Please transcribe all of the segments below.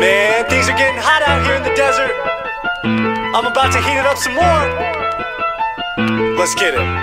Man, things are getting hot out here in the desert. I'm about to heat it up some more. Let's get it.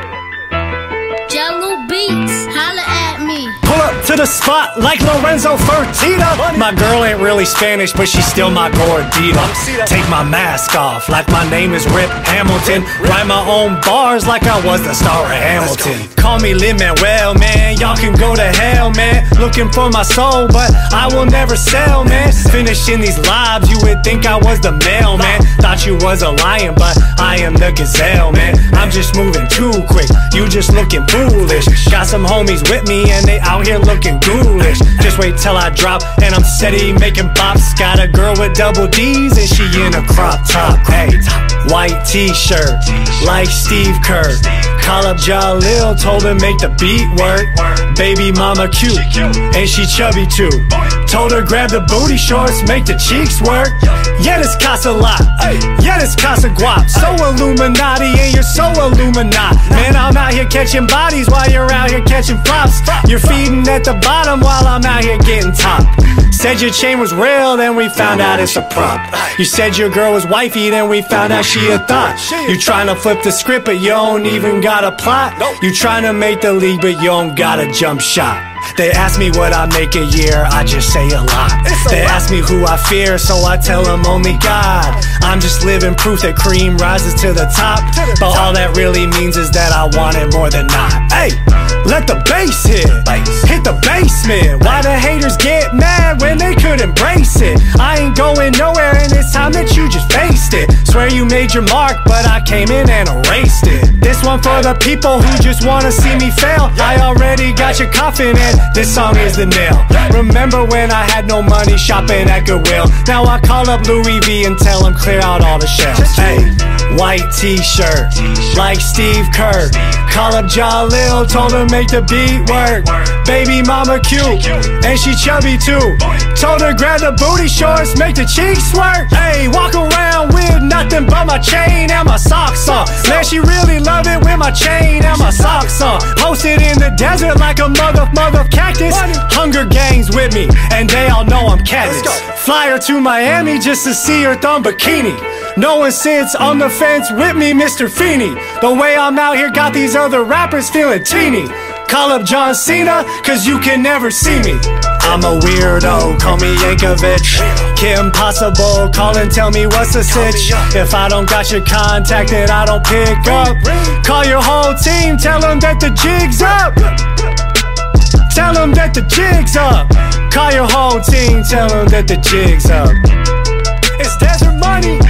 Jello Beats, holla at me. Pull up to the spot like Lorenzo Fertitta. My girl ain't really Spanish, but she's still my gordita. Take my mask off like my name is Rip Hamilton. Write my own bars like I was the star of Hamilton. Call me Lin-Manuel, man, y'all can go to hell, man. Looking for my soul, but I will never sell, man. Finishing these lives, you would think I was the mailman. Thought you was a lion, but I am the gazelle, man. I'm just moving too quick, you just looking foolish. Got some homies with me and they out here looking ghoulish. Just wait till I drop and I'm steady making bops. Got a girl with double D's and she in a crop top. Hey, white t-shirt like Steve Kerr. Call up Jalil, told him make the beat work. Baby mama cute and she chubby too. Told her grab the booty shorts, make the cheeks work. Yeah, this costs a lot. Yeah, this costs a guap. So Illuminati and you're so Illuminati. Man, I'm out here catching bodies while you're out here catching flops. You're feeding at the bottom while I'm out here getting top. Said your chain was real, then we found out it's a prop. You said your girl was wifey, then we found out she a thought. You tryna flip the script, but you don't even got a plot. You tryna make the league, but you don't got a jump shot. They ask me what I make a year, I just say a lot. They ask me who I fear, so I tell them only God. I'm just living proof that cream rises to the top. But all that really means is that I want it more than not. Hey, let the bass hit the basement. Why the haters get mad when they could embrace it? I ain't going nowhere and it's time that you just faced it. Swear you made your mark, but I came in and erased it. This one for the people who just wanna see me fail. I already got your coffin and this song is the nail. Remember when I had no money shopping at Goodwill? Now I call up Louis V and tell him clear out all the shelves. Hey, white t-shirt like Steve Kerr. Call up Jalil, told him make the beat work. Baby mama cute and she chubby too. Told her grab the booty shorts, make the cheeks work. Hey, walk around with nothing but my chain and my socks on. Man, she really love it with my chain and my socks on. Posted in the desert like a mother cactus. Hunger Games with me and they all know I'm Katniss. Fly her to Miami just to see her thumb bikini. No one sits on the fence with me, Mr. Feeney. The way I'm out here got these other rappers feeling teeny. Call up John Cena, cause you can never see me. I'm a weirdo, call me Yankovic. Kim Possible, call and tell me what's the sitch. If I don't got your contact then I don't pick up. Call your whole team, tell them that the jig's up. Tell them that the jig's up. Call your whole team, tell them that the jig's up. It's desert money.